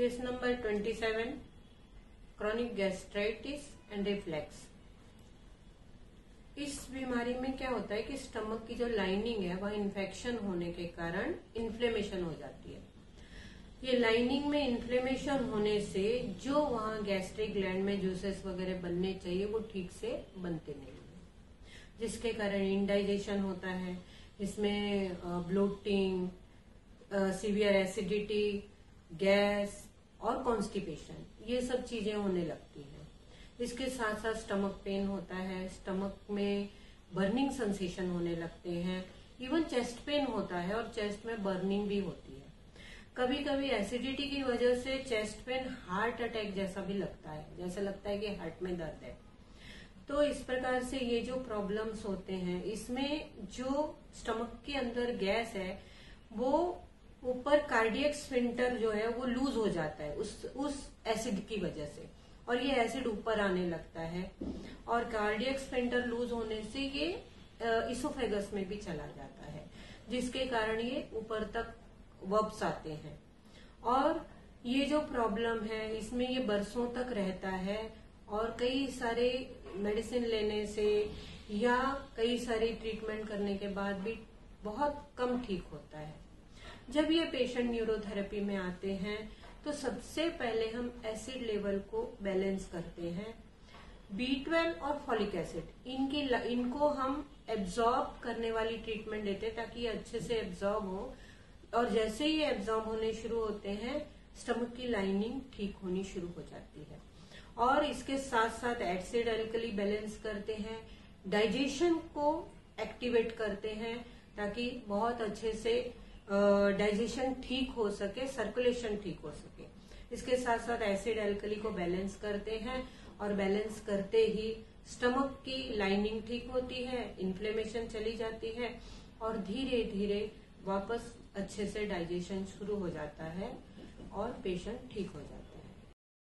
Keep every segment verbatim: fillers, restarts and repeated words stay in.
Case number twenty seven, chronic gastritis and reflux. इस बीमारी में क्या होता है कि स्टमक की जो लाइनिंग है वह इन्फेक्शन होने के कारण इन्फ्लेमेशन हो जाती है। ये लाइनिंग में इन्फ्लेमेशन होने से जो वहां गैस्ट्रिक ग्लैंड में जूसेस वगैरह बनने चाहिए वो ठीक से बनते नहीं है, जिसके कारण इंडाइजेशन होता है। इसमें ब्लोटिंग, सीवियर एसिडिटी, गैस और कॉन्स्टिपेशन, ये सब चीजें होने लगती हैं। इसके साथ साथ स्टमक पेन होता है, स्टमक में बर्निंग सेंसेशन होने लगते हैं, इवन चेस्ट पेन होता है और चेस्ट में बर्निंग भी होती है। कभी कभी एसिडिटी की वजह से चेस्ट पेन हार्ट अटैक जैसा भी लगता है, जैसे लगता है कि हार्ट में दर्द है। तो इस प्रकार से ये जो प्रॉब्लम्स होते हैं, इसमें जो स्टमक के अंदर गैस है वो ऊपर कार्डियक स्फिंक्टर जो है वो लूज हो जाता है उस उस एसिड की वजह से, और ये एसिड ऊपर आने लगता है और कार्डियक स्फिंक्टर लूज होने से ये इसोफेगस में भी चला जाता है, जिसके कारण ये ऊपर तक वर्ब्स आते हैं। और ये जो प्रॉब्लम है इसमें ये बरसों तक रहता है और कई सारे मेडिसिन लेने से या कई सारी ट्रीटमेंट करने के बाद भी बहुत कम ठीक होता है। जब ये पेशेंट न्यूरोथेरेपी में आते हैं तो सबसे पहले हम एसिड लेवल को बैलेंस करते हैं। बी ट्वेल्व और फॉलिक एसिड इनकी इनको हम एब्जॉर्ब करने वाली ट्रीटमेंट देते हैं ताकि ये अच्छे से एब्जॉर्ब हो, और जैसे ही एब्जॉर्ब होने शुरू होते हैं स्टमक की लाइनिंग ठीक होनी शुरू हो जाती है। और इसके साथ साथ एसिड अल्कली बैलेंस करते हैं, डाइजेशन को एक्टिवेट करते हैं ताकि बहुत अच्छे से डाइजेशन uh, ठीक हो सके, सर्कुलेशन ठीक हो सके। इसके साथ साथ एसिड अल्कली को बैलेंस करते हैं और बैलेंस करते ही स्टमक की लाइनिंग ठीक होती है, इन्फ्लेमेशन चली जाती है और धीरे धीरे वापस अच्छे से डाइजेशन शुरू हो जाता है और पेशेंट ठीक हो जाता है।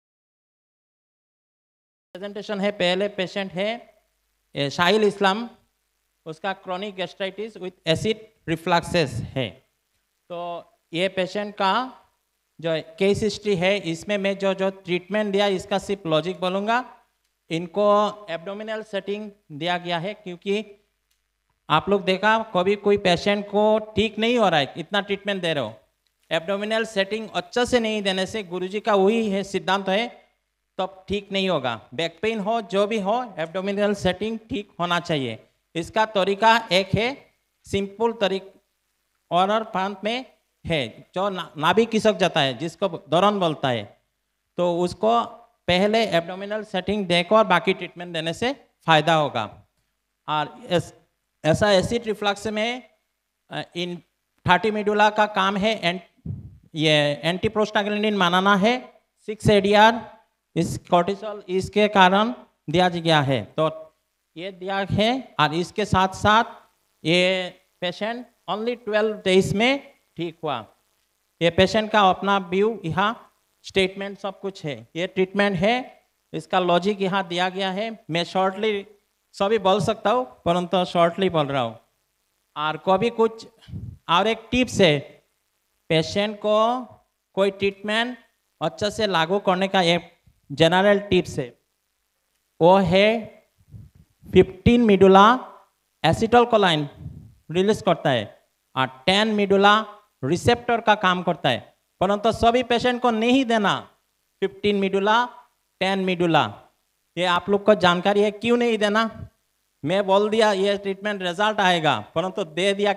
प्रेजेंटेशन है, पहले पेशेंट है शाहिल इस्लाम, उसका chronic gastritis with acid refluxes है। तो ये पेशेंट का जो केस हिस्ट्री है इसमें मैं जो जो ट्रीटमेंट दिया इसका सिर्फ लॉजिक बोलूँगा। इनको एब्डोमिनल सेटिंग दिया गया है क्योंकि आप लोग देखा कभी कोई पेशेंट को ठीक नहीं हो रहा है, इतना ट्रीटमेंट दे रहे हो, एब्डोमिनल सेटिंग अच्छे से नहीं देने से गुरुजी का वही है सिद्धांत है, तब तो ठीक नहीं होगा। बैक पेन हो जो भी हो, एब्डोमिनल सेटिंग ठीक होना चाहिए। इसका तरीका एक है, सिंपल तरीका और प्रांत में है जो ना, नाभि खिसक जाता है जिसको दौरान बोलता है, तो उसको पहले एब्डोमिनल सेटिंग देकर बाकी ट्रीटमेंट देने से फायदा होगा। और इस, ऐसा एसिड रिफ्लक्स में इन थर्टी मेडुला का काम है एंट, ये एंटी प्रोस्टाग्लैंडिन बनाना है, सिक्स एडीआर इस कोर्टिसोल इसके कारण दिया गया है, तो ये दिया है। और इसके साथ साथ ये पेशेंट ओनली ट्वेल्व डेज में ठीक हुआ। ये पेशेंट का अपना व्यू यहाँ स्टेटमेंट सब कुछ है, ये ट्रीटमेंट है, इसका लॉजिक यहाँ दिया गया है। मैं शॉर्टली सभी बोल सकता हूँ परंतु शॉर्टली बोल रहा हूँ। और कभी कुछ और एक टिप्स है, पेशेंट को कोई ट्रीटमेंट अच्छे से लागू करने का एक जनरल टिप्स है, वो है फिफ्टीन मेडुला एसिटाइलकोलाइन रिलीज करता है और टेन मेडुला रिसेप्टर का काम करता है, परंतु सभी पेशेंट को नहीं देना फिफ्टीन मेडुला टेन मेडुला। ये आप लोग को जानकारी है क्यों नहीं देना? मैं बोल दिया ये ट्रीटमेंट रिजल्ट आएगा, परंतु दे दिया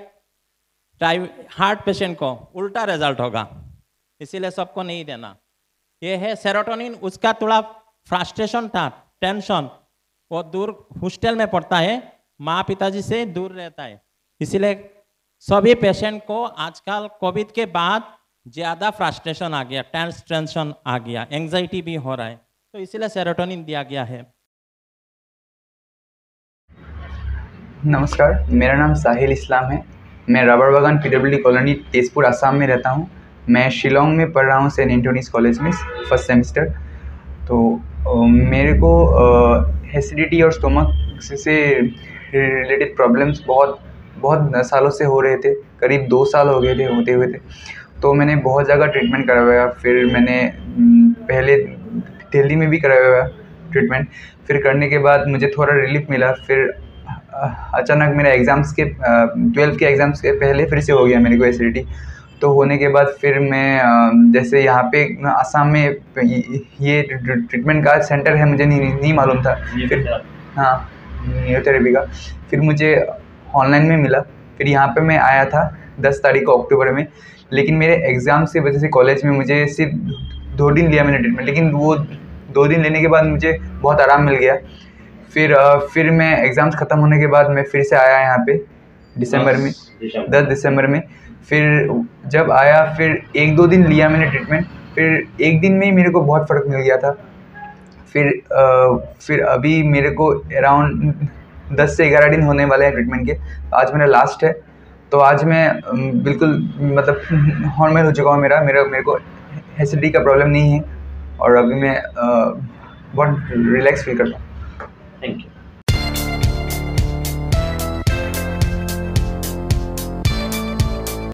हार्ट पेशेंट को, उल्टा रिजल्ट होगा, इसीलिए सबको नहीं देना। ये है सेरोटोनिन, उसका थोड़ा फ्रस्ट्रेशन था, टेंशन, वो दूर हॉस्टल में पड़ता है, माँ पिताजी से दूर रहता है, इसीलिए सभी पेशेंट को आजकल कोविड के बाद ज़्यादा फ्रस्ट्रेशन आ गया, टेंस टेंशन आ गया, एंजाइटी भी हो रहा है, तो इसीलिए सेरोटोनिन दिया गया है। नमस्कार, मेरा नाम साहिल इस्लाम है। मैं रबर बागान पीडब्ल्यूडी कॉलोनी तेजपुर असम में रहता हूँ। मैं शिलोंग में पढ़ रहा हूँ सेंट एंटोनीज कॉलेज में फर्स्ट सेमेस्टर। तो मेरे को एसिडिटी और स्टोमक से रिलेटेड प्रॉब्लम्स बहुत बहुत सालों से हो रहे थे, करीब दो साल हो गए थे होते हुए थे। तो मैंने बहुत जगह ट्रीटमेंट करवाया। फिर मैंने हम्म, पहले दिल्ली में भी करवाया ट्रीटमेंट। फिर करने के बाद मुझे थोड़ा रिलीफ मिला। फिर अ, अचानक मेरे एग्ज़ाम्स के ट्वेल्थ के एग्ज़ाम्स के पहले फिर से हो गया मेरे को एसिडिटी। तो होने के बाद फिर मैं अ, जैसे यहाँ पे आसाम में ये ये ट्रीटमेंट का सेंटर है, मुझे नहीं नहीं मालूम था। फिर हाँ, नियोथेरेपी का फिर मुझे ऑनलाइन में मिला। फिर यहाँ पे मैं आया था दस तारीख को अक्टूबर में, लेकिन मेरे एग्ज़ाम से वजह से कॉलेज में मुझे सिर्फ दो दिन लिया मैंने ट्रीटमेंट, लेकिन वो दो दिन लेने के बाद मुझे बहुत आराम मिल गया। फिर अ, फिर मैं एग्ज़ाम्स ख़त्म होने के बाद मैं फिर से आया यहाँ पे दिसंबर में, दस दिसंबर में। फिर जब आया फिर एक दो दिन लिया मैंने ट्रीटमेंट, फिर एक दिन में ही मेरे को बहुत फ़र्क मिल गया था। फिर आ, फिर अभी मेरे को अराउंड दस से ग्यारह दिन होने वाले हैं ट्रीटमेंट के। आज मेरा लास्ट है, तो आज मैं अम, बिल्कुल मतलब नॉर्मल हो चुका हूँ। मेरा मेरा मेरे को एसिडिटी का प्रॉब्लम नहीं है और अभी मैं आ, बहुत रिलैक्स फील करता हूँ।